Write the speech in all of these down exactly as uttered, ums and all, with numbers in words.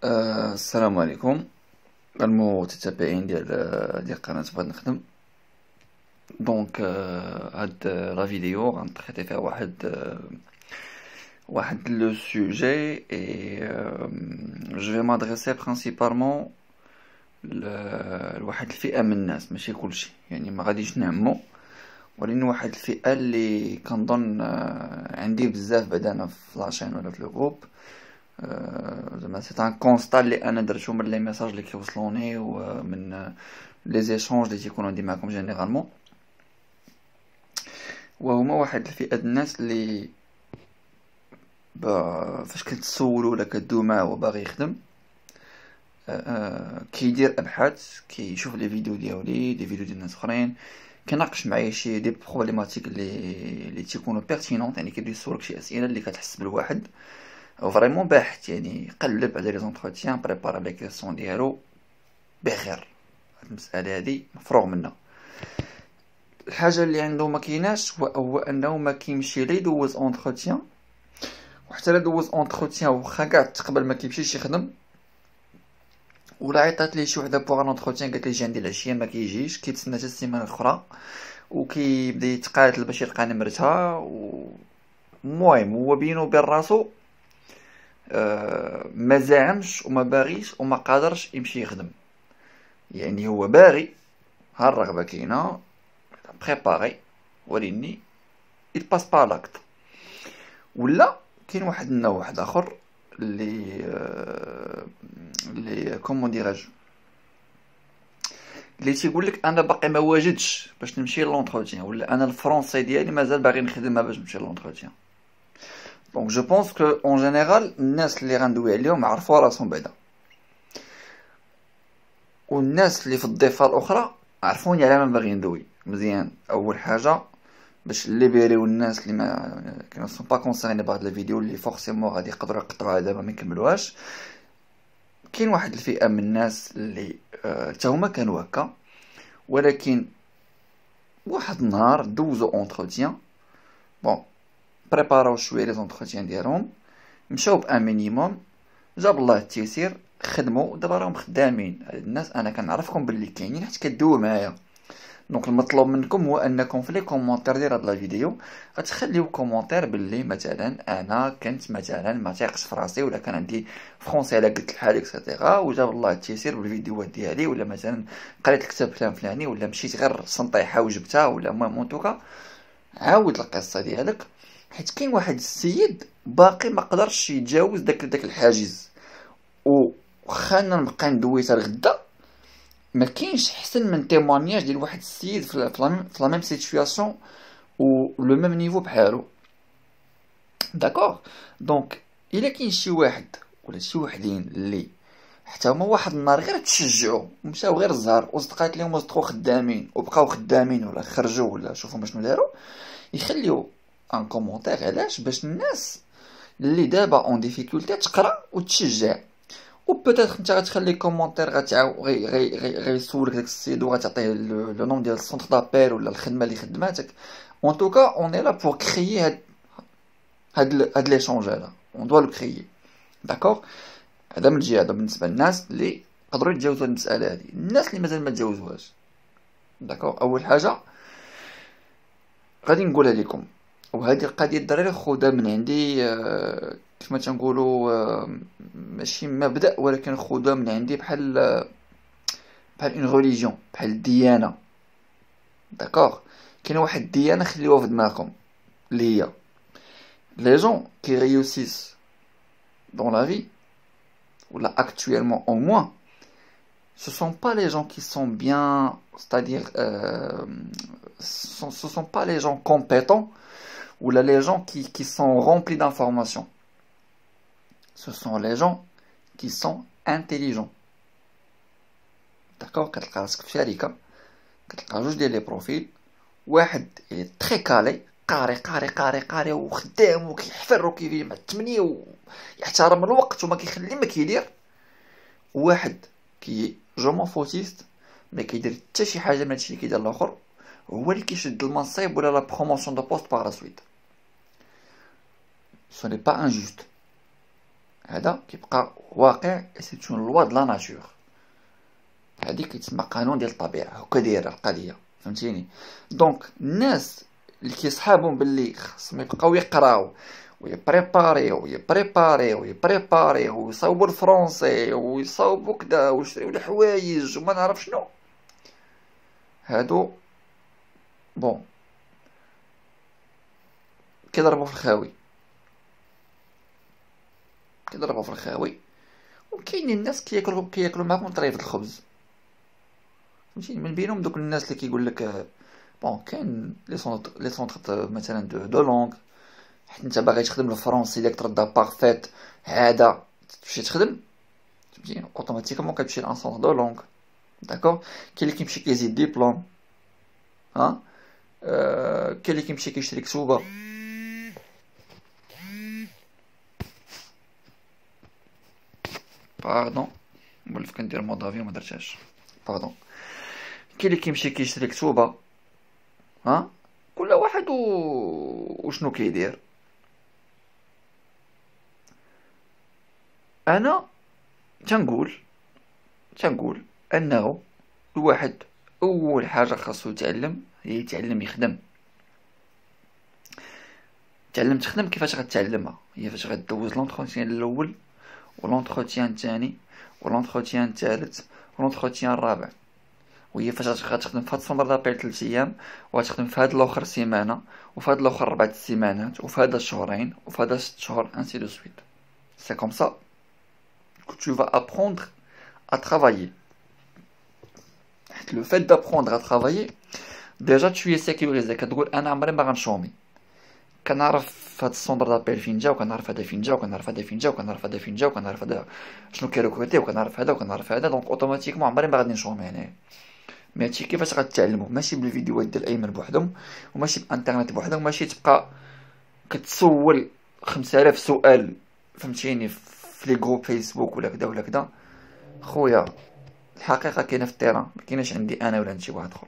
آه السلام عليكم المتتبعين ديال ديال قناة بغيت نخدم. دونك آه هاد لا فيديو غنتريتي فيها واحد آه واحد لو سوجي اي جو في مادريسي برينسيپالمون لواحد الفئة من الناس، ماشي كلشي، يعني ما غاديش نعمو، ولكن واحد الفئة اللي كنظن آه عندي بزاف بعدا انا في لاشين ولا في لو جروب. زعما سي ان كونستا اللي انا درتو من لي ميساج اللي كيوصلوني ومن لي زيشونج اللي تيكونوا عندي معكم جينيرالمون، وهما واحد الفئه د الناس اللي فاش كتسولو ولا كدوي معاه وباغي يخدم كيدير ابحاث، كيشوف لي فيديو ديالي لي فيديو ديال ناس اخرين، كيناقش معايا شي دي بروبليماتيك اللي اللي تيكونوا بيرتينونط، يعني كيبدا يسولك شي اسئله اللي كتحس بالواحد فريمون باحث، يعني يقلب على لي زونتروتيان بريبارا لي كيسيون ديالو بخير. هاد المساله هادي مفروغ منها. الحاجه اللي عنده ما كايناش هو, هو انه ما كيمشي لي يدوز اونتروتيان، وحتى لا دوز اونتروتيان واخا كاع تقبل ما كيمشيش يخدم، ولا عيطات ليه شي وحده بوغ اونتروتيان قالت لي جي عندي العشيه ما كيجيش، كيتسنى حتى السيمانه الاخرى وكيبدا يتقاتل باش يلقى نمرتها. المهم هو بينو وبين راسو آه ما زعمش وما باغيش وما قادرش يمشي يخدم، يعني هو باغي، ها الرغبه كاينه بريباري، ولكن il passe pas à l'acte. ولا كاين واحد النوع واحد اخر اللي آه اللي كومون ديراج اللي تيقول لك انا باقي ما واجدش باش نمشي لونتروتيان، ولا انا الفرونسي ديالي مازال باغي نخدمها باش نمشي لونتروتيان. دونك جو بونس كو اون جينيرال الناس اللي غندوي عليهم عرفوا راسهم بعدا، والناس اللي في الضفه الاخرى عرفوني على ما باغي ندوي مزيان. اول حاجه باش ليبيريو الناس اللي ما كانوا سون با كونسيرني بهاد الفيديو اللي فورسيمون غادي يقدروا يقطعوها دابا ما يكملوهاش. كاين واحد الفئه من الناس اللي حتى آه هما كانوا هكا، ولكن واحد النهار دوزو اونتروتيان، بون بريباراو شويه لي زونتروتيان ديالهم، مشاو بان مينيموم، جاب الله التيسير، خدموا، دابا راهم خدامين. هاد الناس انا كنعرفكم باللي كاينين حيت كدويو معايا. دونك المطلوب منكم هو انكم في لي كومونتير ديال هاد لا فيديو غتخليو كومونتير باللي مثلا انا كنت مثلا ما تيقش في راسي، ولا كان عندي فرونسي على قد الحال اكسيتيرا، وجاب الله التيسير بالفيديوهات ديالي، ولا مثلا قريت الكتاب فلان فلاني، ولا مشيت غير سنطيحه وجبتها، ولا المهم اونتوكا عاود القصه ديالك، حيت كاين واحد السيد باقي ما قدرش يتجاوز داك داك الحاجز. وخا نبقى ندوي حتى الغدا ما كاينش احسن من تيمونياج ديال واحد السيد في لا ميم سيتوياسيون و لو ميم نيفو بحالو. داكوغ، دونك الا كاين شي واحد ولا شي وحدين اللي حتى هما واحد النهار غير تشجعوا ومشاو غير الزهر وصدقات لهم وصدقوا خدامين وبقاو خدامين، ولا خرجوا ولا شوفوا شنو داروا، يخليو ان كومونتير علاش باش الناس اللي دابا اون ديفيكولتي تقرا وتشجع. و بوتيتر نتا غتخلي كومونتير غتعاو غي غي غي غيسولك داك السيد وغتعطيه لو نوم ديال السونتر دابيل ولا الخدمه اللي خدماتك. اون توكا اون اي لا بور كريي هاد هاد هاد ليشونج هذا، اون دوا لو كريي. داكوغ، هذا من الجهه هذا بالنسبه للناس اللي يقدروا يتجاوزوا هاد المساله هادي. الناس اللي مازال ما تجاوزوهاش، داكوغ، اول حاجه غادي نقولها لكم، وهذه القضيه الدراري خذها من عندي آه كما تنقولوا آه ماشي مبدا، ولكن خذها من عندي بحال بحال اون ريليجيون، بحال الديانه. داكوغ، كاين واحد الديانه خليوها في دماغكم اللي هي لي جون كي ريوسيس دون لا في ولا actuellement au moins ce sont pas les gens qui sont bien, c'est-à-dire euh, ce sont pas les gens compétents ou là les gens qui, qui sont remplis d'informations, ce sont les gens qui sont intelligents. D'accord, كتلقى راسك في شركه كتلقى جوج ديال لي بروفيل، واحد تري كالي قاري قاري قاري قاري وخدام وكيحفر وكيجي مع الثمانية ويحترم الوقت وما كيخلي ما كيدير، واحد كي جو مون فوتيست ما كيدير حتى شي حاجه من هادشي اللي كيدير الاخر، هو اللي كيشد المنصب ولا لا بروموسيون دو بوست باغ لا سويت. سو ني با انجوست. هذا كيبقى واقع، سي اون لوا د لا ناتور. هادي كيتسمى قانون ديال الطبيعه، هكا دايره القضيه، فهمتيني؟ دونك الناس اللي كيصحابهم باللي خصهم يبقاو يقراو ويبريباريو ويبريباريو ويبريباريو ويصاوبوا الفرونسي ويصاوبوا كدا ويشريو الحوايج وما نعرف شنو، هادو بون كيضربوا في الخاوي، كيضربوا في الخاوي. وكاينين الناس كياكلوا كياكلوا معاكم طريفة الخبز، فهمتيني؟ من بينهم دوك الناس اللي كيقول لك بون كاين لي سونطر لي سونطر مثلا دو دو لونغ، حيت انت باغي تخدم الفرونسي ديالك تردها بارفيت عاده تمشي تخدم، فهمتيني؟ اوتوماتيكمون كتمشي لان سونطر دو لونغ، داكوغ. كاين اللي كيمشي كيزيد ديبلوم، ها أه... كاين اللي كيمشي كيشري كتوبه. باردون ولف كندير مود افيون ما درتهاش، باردون. كاين اللي كيمشي كيشري كتوبه، ها كل واحد و... وشنو كيدير. انا تنقول تنقول انه الواحد اول حاجه خاصو يتعلم هي يتعلم يخدم. تعلم تخدم، كيفاش غتعلمها؟ هي فاش غدوز لونطروتيان الاول ولونطروتيان الثاني ولونطروتيان الثالث ولونطروتيان الرابع، وهي فاش غتخدم في هاد السومبر دابيل ثلاث ايام، وغتخدم في هاد الاخر سيمانه، وفي هاد الاخر ربعة سيمانات، وفي هذا شهرين، وفي هذا ست شهور، ainsi de suite. C'est comme ça que tu vas apprendre à travailler. Le fait d'apprendre à travailler, déjà tu es sécurisé. كتقول انا عمري ما غنشومي، كنعرف هاد السومبر دابيل فين جا، وكنعرف هذا فين جا، وكنعرف هذا فين جا، وكنعرف هذا فين جا، وكنعرف هذا شنو كيركروتي، وكنعرف هذا وكنعرف هذا، دونك اوتوماتيكمون عمري ما غادي نشومي هنايا. مي هادشي كيفاش غتعلمو؟ ماشي بالفيديوهات ديال ايمن بوحدهم، وماشي بانترنت بوحدهم، ماشي تبقى كتسول خمسة آلاف سؤال، فهمتيني؟ في لي جروب فيسبوك ولا كدا ولا كدا. خويا الحقيقه كاينه في التيران، ما كايناش عندي انا ولا عند شي واحد اخر.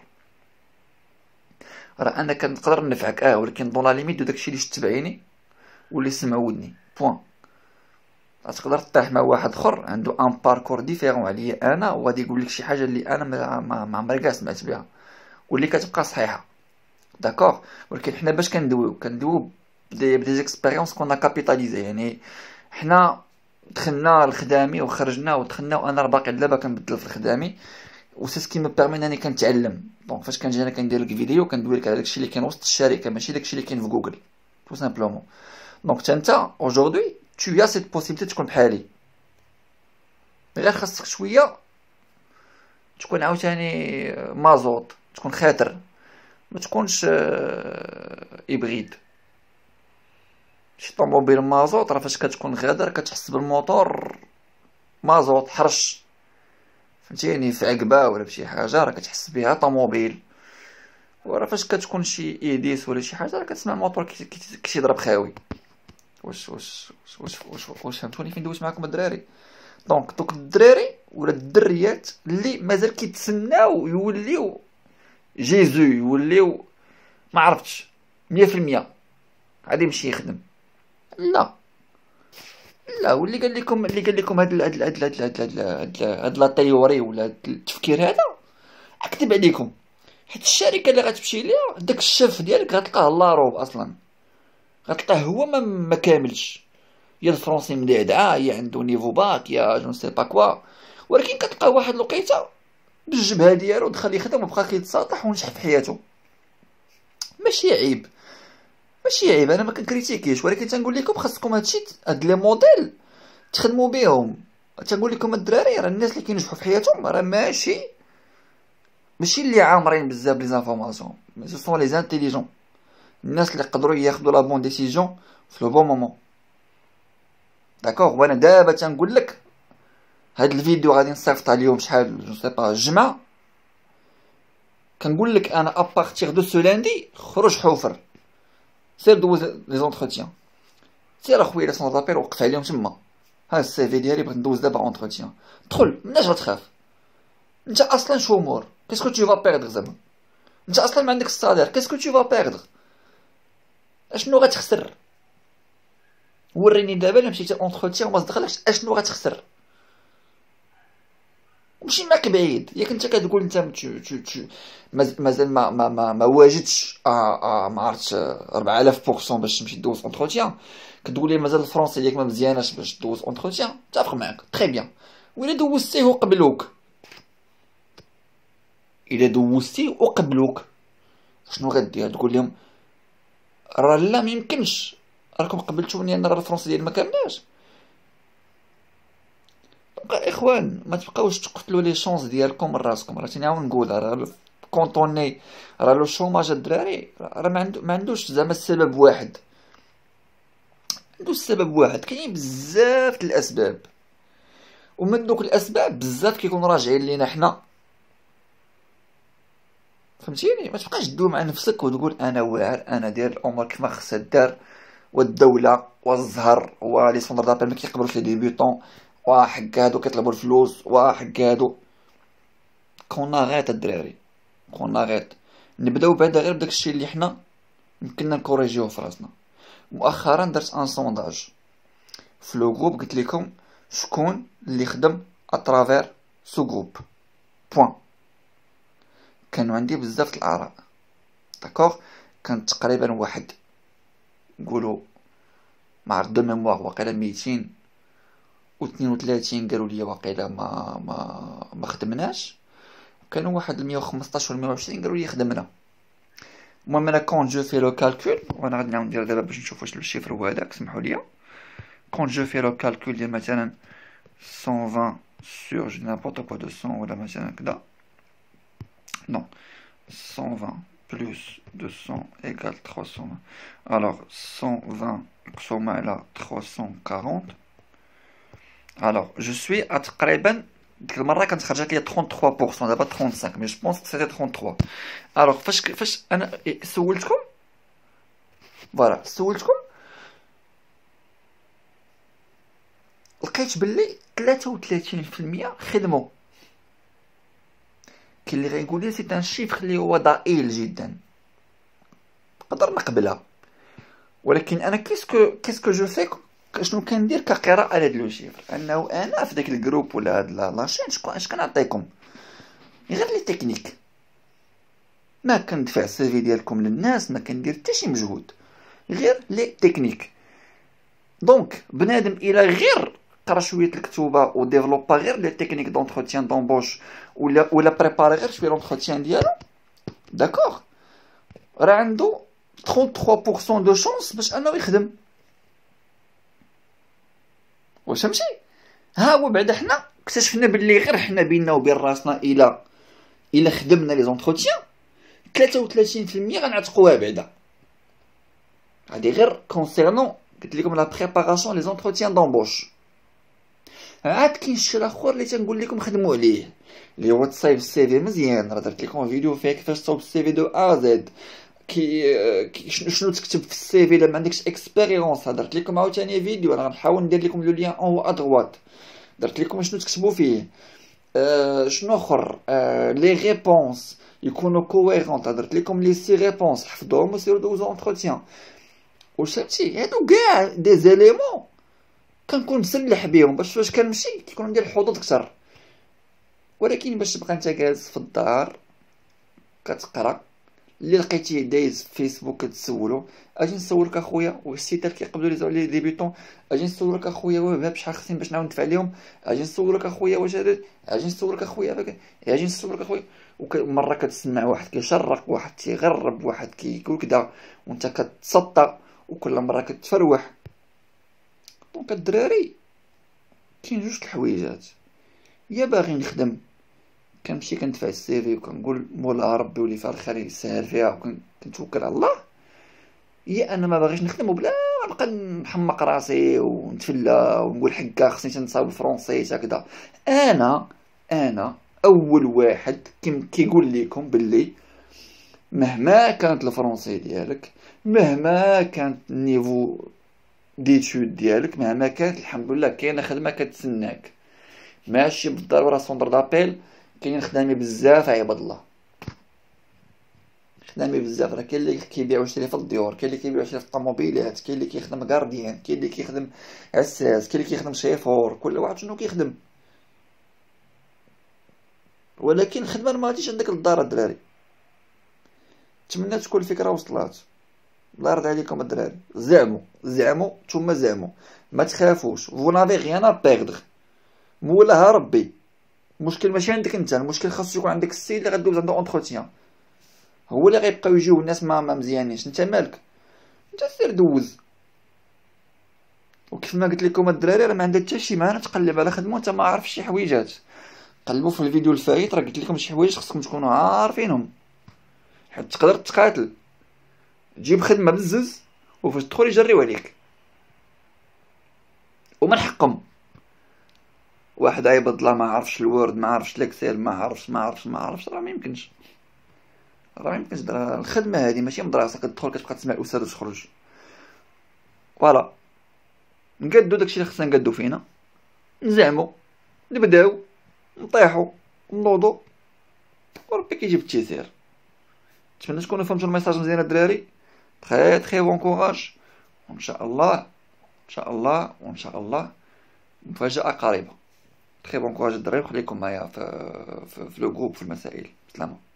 راه انا كنقدر نفعك اه، ولكن دون لا ليميت دو داكشي اللي شت بعيني واللي سمع ودني بوين. تقدر تطيح مع واحد اخر عنده ان باركور ديفيرون عليا انا، وغادي يقول لك شي حاجه اللي انا ما ما عمري كاع سمعت بها واللي كتبقى صحيحه، داكوغ. ولكن حنا باش كندويو كندويو بدي بدي زيكسبيريونس كنا كابيتاليزي، يعني حنا دخلنا لخدامي وخرجنا ودخلنا، وانا راه باقي دابا كنبدل في الخدامي، و سي سكي مو بيرمي انني كنتعلم. دونك فاش كنجي انا كندير لك فيديو كندوي لك على داكشي اللي كاين وسط الشركه، ماشي داكشي اللي كاين في جوجل تو سامبلومون. دونك حتى انت اوجوردي tu as cette possibilité تكون بحالي، غير خاصك شويه تكون عاوتاني مازوط، تكون خاطر، ما تكونش ابغيد. شي طوموبيل مازوط راه فاش كتكون غادر كتحس بالموتور مازوط حرش، فهمتيني؟ في عقبه ولا بشي حاجه راه كتحس بها طوموبيل. وراه فاش كتكون شي ايديس ولا شي حاجه راه كتسمع الموتور كيضرب خاوي. واش واش واش واش واش فهمتوني فين دويت معاكم الدراري؟ دونك دوك الدراري ولا الدريات اللي مازال كيتسناو يوليو جيزو، يوليو ما عرفتش مية في المية غادي يمشي يخدم، لا لا. واللي قال لكم اللي قال لكم هاد هاد هاد هاد هاد هاد لا تيوري ولا هاد التفكير هذا اكتب عليكم، حيت الشركه اللي غتمشي ليها داك الشاف ديالك غتلقاه لا روب اصلا، غتلقاه هو ما, ما كاملش، يا الفرونسي مدعدعه، يا عنده نيفو باك، يا جو سي با كوا، ولكن كتلقاه واحد الوقيته بالجبهه ديالو دخل يخدم وبقى كيتساطح ونجح في حياته. ماشي عيب، ماشي عيب، انا ما كنكريتيكيش، ولكن تنقول لكم خاصكم هادشي هاد لي موديل تخدموا بهم. تنقول لكم الدراري راه الناس اللي كينجحوا في حياتهم راه ماشي ماشي اللي عامرين بزاف لي زانفورماسيون، مي سو سون لي زانتيليجون، الناس اللي يقدروا ياخذوا لا بون ديسيجن في لو بون مومون، داكوغ. وانا دابا تنقول لك هاد الفيديو غادي نصيفط اليوم شحال جو سي با الجمعه، كنقول لك انا ابارتيغ دو سو لاندي خرج حوفر، سير دوز لي زونتروتيان، سير اخويا لا سون زابيل وقف عليهم تما، ها السي في ديالي بغيت ندوز دابا اونتروتيان، دخل مناش غتخاف، انت اصلا شومور، كاسكو تو فا بيردغ زعما، انت اصلا ما عندك الصالير، كاسكو تو فا بيردغ، اشنو غتخسر؟ وريني دابا الا مشيتي اونتروتيان وما صدقلكش اشنو غتخسر. ماشي ماك بعيد، ياك انت كتقول انت مازال ما ما ما, ما واجدش آه آه ما عرفتش أربعة آلاف بورسون باش تمشي دوز اونتروتيان، كتقول لي مازال الفرونسي ديالك ما مزياناش باش دوز اونتروتيان، متفق معاك تري بيان. وإلا دوزتيه وقبلوك، الا دوزتيه وقبلوك شنو غدير؟ تقول لهم راه لا ميمكنش راكم قبلتوني انا راه الفرونسي ديالي ما كاملاش. اخوان ما تبقاوش تقتلوا لي شونس ديالكم من راسكم. راه تنعاود نقول راه كونطوني راه لو شوماج الدراري راه ما عنده ما عندوش زعما السبب واحد، عندوش سبب واحد، كاين بزاف د الاسباب، ومن دوك الاسباب بزاف كيكونوا راجعين لينا حنا. فهمتيني؟ ما تبقاش تدوي مع نفسك وتقول انا واعر، انا داير الامور كيف ما خصها دار، والدوله والزهر ولي سونتر دابيل ما كيقبلوش لي ديبيوطون، وحق هادو كيطلبوا الفلوس، وحق هادو كون غيط الدراري، كون غيط. نبداو بعدا غير بداك الشيء اللي حنا يمكننا نكوريجيوه في راسنا. مؤخرا درت ان سونداج في لو جروب، قلت لكم شكون اللي خدم اترافير سو جروب بوين. كانوا عندي بزاف الاراء، داكوغ. كانت تقريبا واحد نقولوا مع دو ميموار واقيلا ميتين واثنين وثلاثين قالوا لي واقيلا ما ما ما خدمناش، وكانوا واحد مية وخمسطاش ولا مية وعشرين قالوا لي خدمنا. المهم انا كون جو في لو كالكول، وانا غادي نعاود ندير دابا باش نشوف واش الشيفر هو هذاك، سمحوا لي. كون جو في لو كالكول ديال مثلا مية وعشرين sur je n'importe quoi de cent ولا مثلا كدا، non cent vingt plus deux cents égale trois cent vingt. Alors cent vingt مقسومة على trois cent quarante. Alors je suis à تقريبا ديك المرة كانت خرجت لي ثلاثة وثلاثين بالمية، دابا خمسة وثلاثين، مي جو بونس سيتي ثلاثة وثلاثين. الوغ فاش فاش انا سولتكم فوالا سولتكم لقيت بلي ثلاثة وثلاثين بالمية خدموا. كاين اللي غيقول لي سي ان شيفر اللي هو ضئيل جدا، نقدر نقبلها، ولكن انا كيسكو كيسكو جو في شنو كندير كقراءه لهاد لو شيفر، انه انا في داك الجروب ولا هاد لاشين شكون اش كنعطيكم غير لي تكنيك، ما كندفع السيفي ديالكم للناس، ما كندير حتى شي مجهود، غير لي تكنيك. دونك بنادم الى غير قرا شويه الكتوبه وديفلوبا غير لي تكنيك دونتروتيان دومبوش ولا ولا بريباري غير شويه لونتروتيان ديالو، داكوغ، راه عنده ثلاثة وثلاثين بالمية دو شونس باش انه يخدم. واش فهمتي؟ ها هو بعدا حنا اكتشفنا باللي غير حنا بيننا وبين راسنا الى الى خدمنا لي زونتروتيان ثلاثة وثلاثين بالمية غنعتقوها بعدا. هادي غير كونسيرنون قلت لكم لا بريباراسيون لي زونتروتيان دومبوش. عاد كاين الشيء الاخر اللي تنقول لكم خدموا عليه، اللي هو تصايب السي في مزيان. راه درت لكم فيديو فيها كيفاش تصاوب السي في دو ا زد، كي شنو تكتب في السي في الا ما عندكش اكسبيريونس. درت لكم عاوتاني فيديو، انا غنحاول ندير لكم لو لين اون ا دروات، درت لكم شنو تكتبوا فيه. أه شنو اخر، أه لي ريبونس يكونوا كويرونط، درت لكم لي سي ريبونس حفظوهم وسيروا دوزو اونتروتيان. واش فهمتي؟ هادو كاع دي زيليمون كنكون مسلح بهم باش فاش كنمشي كيكون عندي الحظوظ كثر. ولكن باش تبقى انت جالس في الدار كتقرا، اللي لقيتيه دايز في فيسبوك كتسولو، اجي نسولك اخويا واش السيتات كيقبلوا لي ديبيطون، اجي نسولك اخويا واه شحال خصني باش نعاود ندفع لهم، اجي نسولك اخويا واش هذا، اجي نسولك اخويا، اجي نسولك اخويا. ومره كتسمع واحد كيشرق، واحد تيغرب، واحد كيقول كدا، وانت كتسطى، وكل مره كتفروح. دونك الدراري كاين جوج الحويجات، يا باغي نخدم كنمشي كندفع السيفي وكنقول مولا ربي ولي فيها الخير يسهل فيها وكنتوكل على الله، يا انا ما باغيش نخدم وبلا نبقى نحمق راسي ونتفلا ونقول حكا خصني تنصاوب الفرونسي هكذا. انا انا اول واحد كيقول لكم باللي مهما كانت الفرونسي ديالك، مهما كانت النيفو ديتود ديالك، مهما كانت الحمد لله كاينه خدمه كتسناك، ماشي بالضروره سونتر دابيل، كاين خدامي بزاف عباد الله. خدامي بزاف، راه كاين اللي كيبيع ويشري في الديور، كاين اللي كيبيع ويشري في الطوموبيلات، كاين اللي كيخدم غارديان، كاين اللي كيخدم عساس، كاين اللي كيخدم شيفور، كل واحد شنو كيخدم. ولكن الخدمه ما غاديش عندك للدار الدراري. نتمنى تكون الفكره وصلات. الله يرضي عليكم الدراري، زعموا زعموا ثم زعموا، ما تخافوش، فو نافي غيان ا بيردغ، مولاها ربي. المشكل ماشي عندك انت، المشكل خاصو يكون عندك السيد اللي غدوز عنده اونتروتيان، هو اللي غيبقاو يجيو الناس ما ما مزيانينش. انت مالك، انت سير دوز. وكيف ما قلت لكم الدراري، راه ما عندها حتى شي معنى تقلب على خدمه وانت ما عارف شي حويجات. قلبوا في الفيديو الفايت، راه قلت لكم شي حوايج خصكم تكونوا عارفينهم، حيت تقدر تقاتل تجيب خدمه بزز وفاش تدخل يجريو عليك. ومن حقهم واحد عيبط لا ما عرفش الوورد، ما عرفش الاكسل، ما عرفش ما عرفش ما عرفش راه ما يمكنش، راه ما يمكنش. الخدمه هذه ماشي مدرسه كتدخل كتبقى تسمع الاستاذ وتخرج. فوالا، نقادو داكشي اللي خصنا نقادو فينا، نزعمو، نبداو، نطيحو، نوضو، وربي كيجيب التيسير. نتمنى تكونوا فهمتوا الميساج مزيان الدراري. تخي تخي بون كوراج، وان شاء الله ان شاء الله وان شاء الله مفاجأة قريبة. تخي بون كوراج الدراري، وخليكم معايا في في, في لو جروب في المسائل. سلامة.